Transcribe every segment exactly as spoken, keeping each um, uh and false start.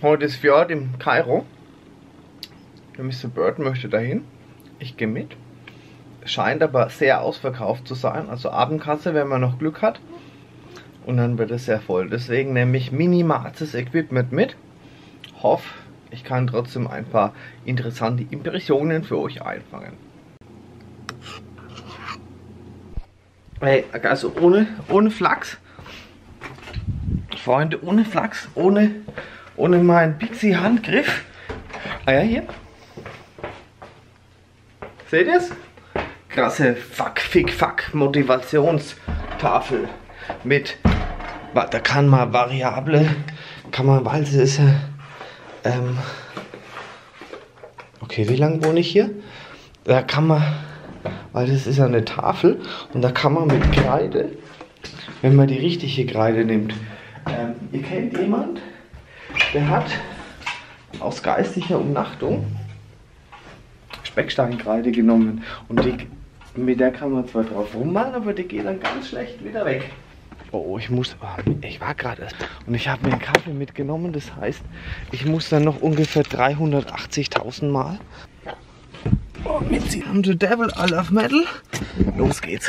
Heute ist Fjord im Kairo. Der Mister Bird möchte dahin. Ich gehe mit. Scheint aber sehr ausverkauft zu sein. Also Abendkasse, wenn man noch Glück hat. Und dann wird es sehr voll. Deswegen nehme ich minimales Equipment mit. Hoffe, ich kann trotzdem ein paar interessante Impressionen für euch einfangen. Hey, also ohne, ohne Flachs. Freunde, ohne Flachs, ohne, ohne meinen Pixie-Handgriff. Ah ja, hier. Seht ihr es? Krasse Fuck, Fick, Fuck Motivationstafel mit, da kann man Variable, kann man, weil es ist ja, ähm, okay, wie lange wohne ich hier? Da kann man, weil das ist ja eine Tafel und da kann man mit Kreide, wenn man die richtige Kreide nimmt, ähm, ihr kennt jemand, der hat aus geistiger Umnachtung Specksteinkreide genommen und die, mit der kann man zwar drauf rummalen, aber die geht dann ganz schlecht wieder weg. Oh, ich muss, oh, ich war gerade und ich habe mir einen Kaffee mitgenommen, das heißt, ich muss dann noch ungefähr dreihundertachtzigtausend Mal oh, mitziehen. I'm the devil, I love metal. Los geht's.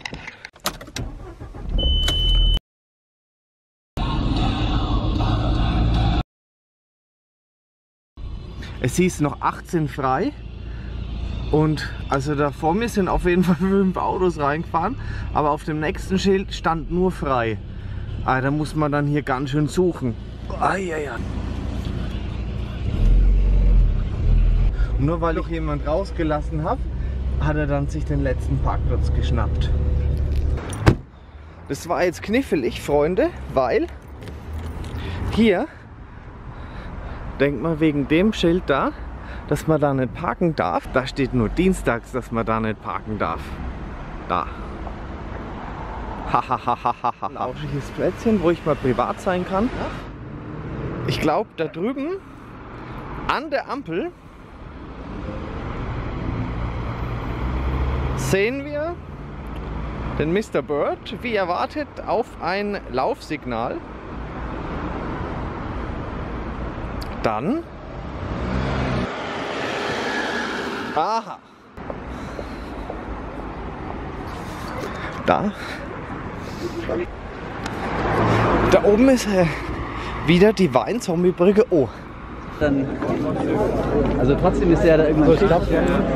Es hieß noch achtzehn frei. Und also da vor mir sind auf jeden Fall fünf Autos reingefahren, aber auf dem nächsten Schild stand nur frei. Ah, da muss man dann hier ganz schön suchen. Ah, ja, ja. Und nur weil ich jemand rausgelassen habe, hat er dann sich den letzten Parkplatz geschnappt. Das war jetzt knifflig, Freunde, weil hier, denkt man wegen dem Schild da, dass man da nicht parken darf. Da steht nur dienstags, dass man da nicht parken darf. Da. Hahaha. Lauschiges Plätzchen, wo ich mal privat sein kann. Ich glaube, da drüben an der Ampel sehen wir den Mister Bird, wie er wartet auf ein Laufsignal. Dann aha. Da. Da oben ist äh, wieder die Weinzombie-Brücke. Oh. Dann, also trotzdem ist ja da irgendwann Stopp.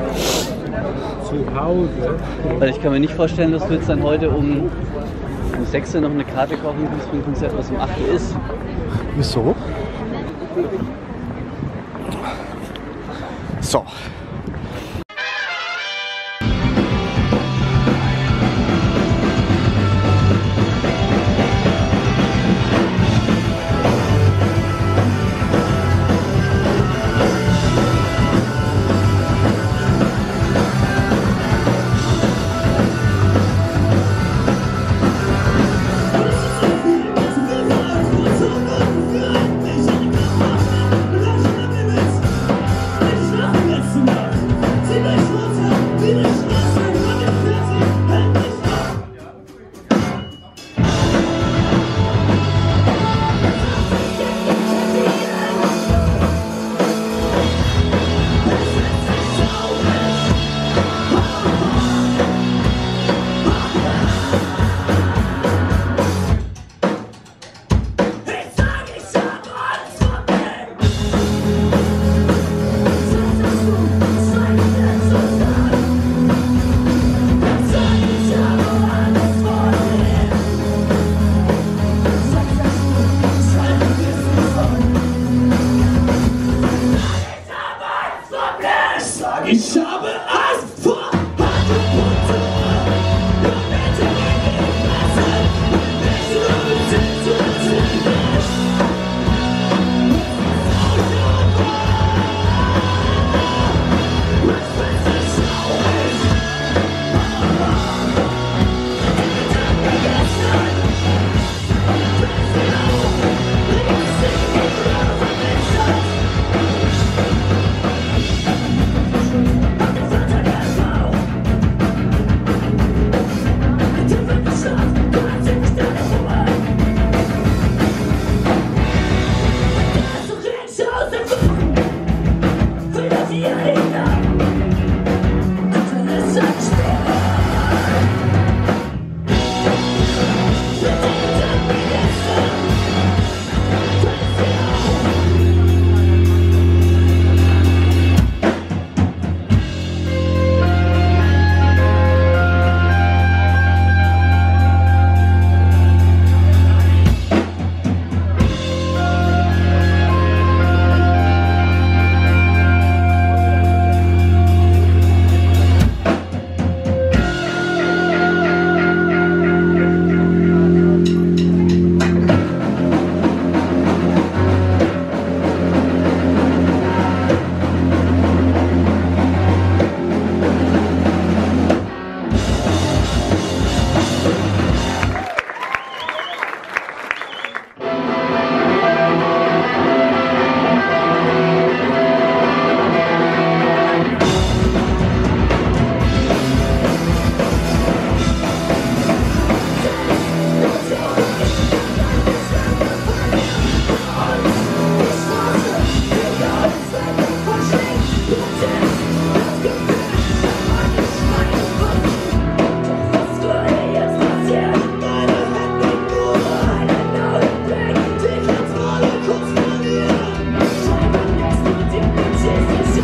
Zu Hause. Weil ich kann mir nicht vorstellen, dass du jetzt dann heute um, um sechs Uhr noch eine Karte kaufen kannst für ein Konzert, was um acht Uhr ist. Wieso? So. Ich habe Angst vor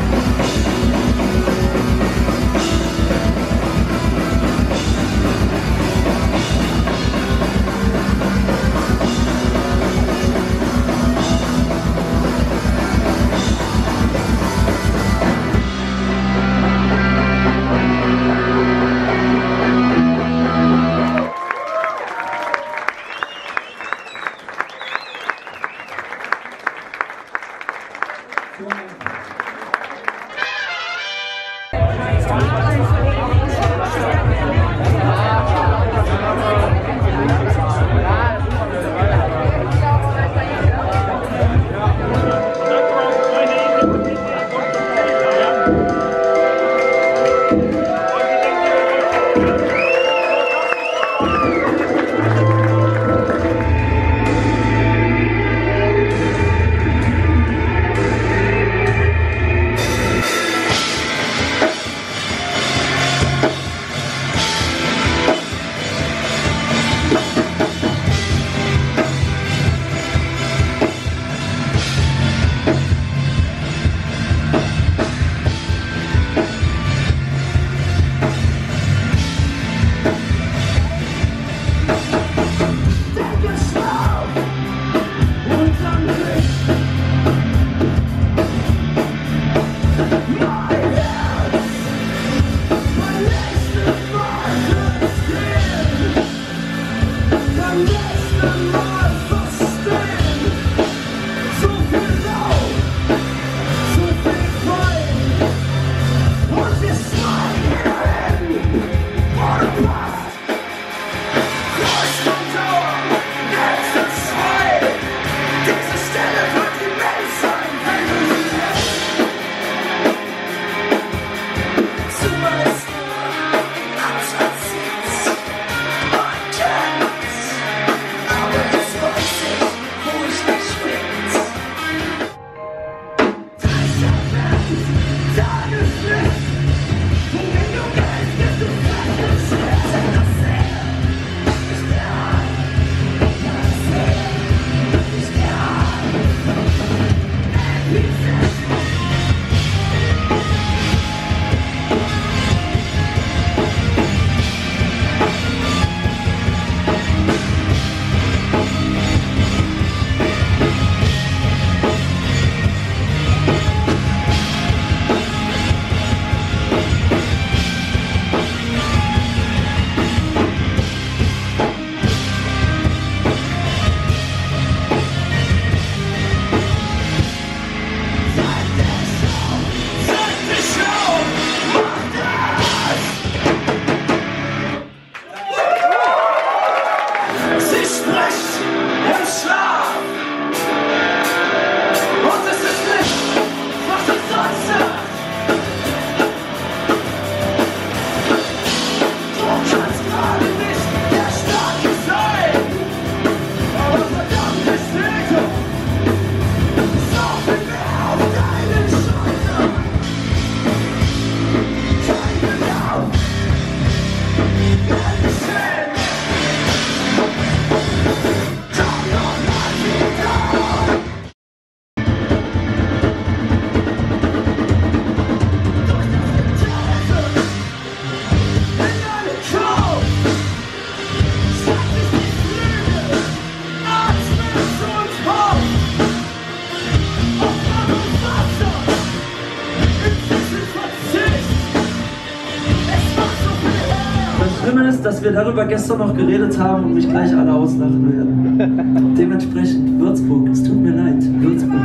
Schlimme ist, dass wir darüber gestern noch geredet haben und mich gleich alle auslachen werden. Dementsprechend, Würzburg, es tut mir leid, Würzburg.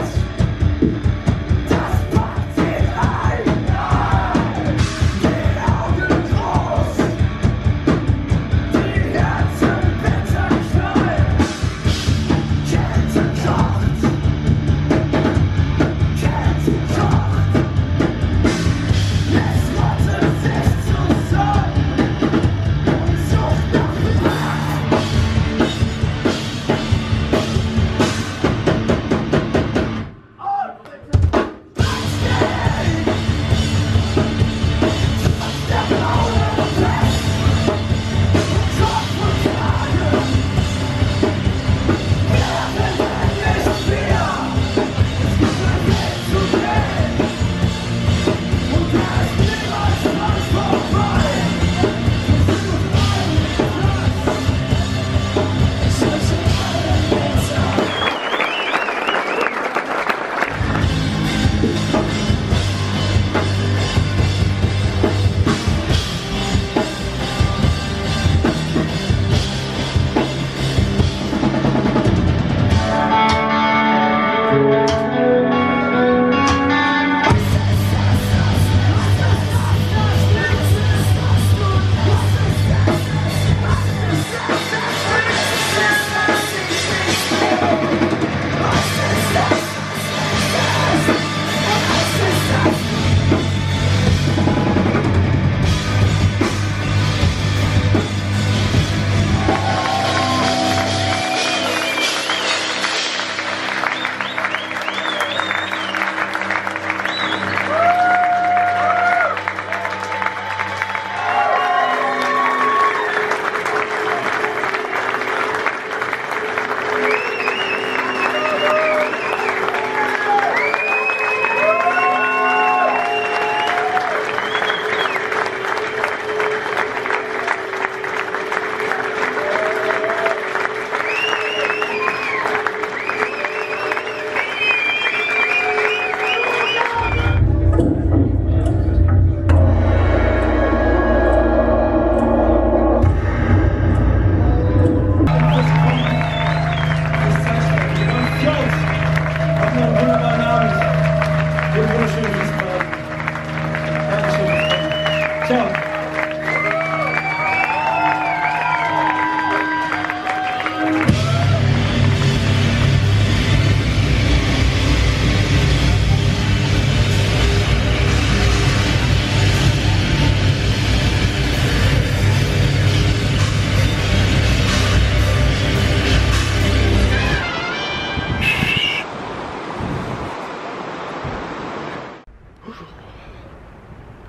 Yeah.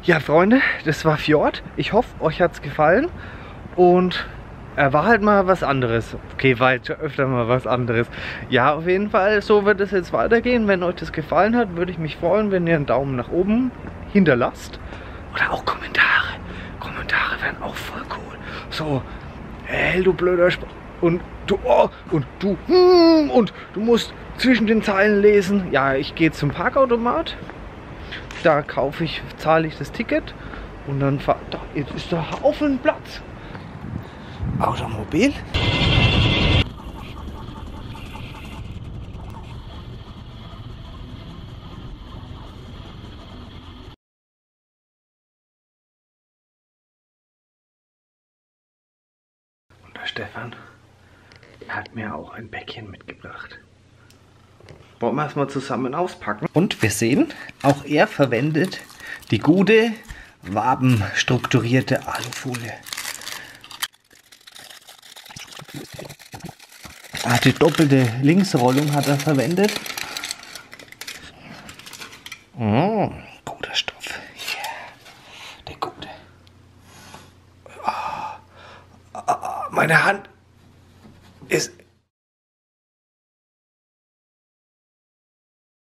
Ja, Freunde, das war Fjord. Ich hoffe, euch hat es gefallen. Und er war halt mal was anderes. Okay, war jetzt schon öfter mal was anderes. Ja, auf jeden Fall, so wird es jetzt weitergehen. Wenn euch das gefallen hat, würde ich mich freuen, wenn ihr einen Daumen nach oben hinterlasst. Oder auch Kommentare. Kommentare wären auch voll cool. So, hey, du blöder Sp und du, oh, und du, hm, und du musst zwischen den Zeilen lesen. Ja, ich gehe zum Parkautomat. Da kaufe ich, zahle ich das Ticket und dann fahr, da jetzt ist der Haufen Platz. Automobil. Und der Stefan hat mir auch ein Päckchen mitgebracht. Wollen wir es mal zusammen auspacken? Und wir sehen, auch er verwendet die gute, wabenstrukturierte Alufolie. Ah, die doppelte Linksrollung hat er verwendet. Oh, guter Stoff. Yeah. Der gute. Oh. Oh, meine Hand ist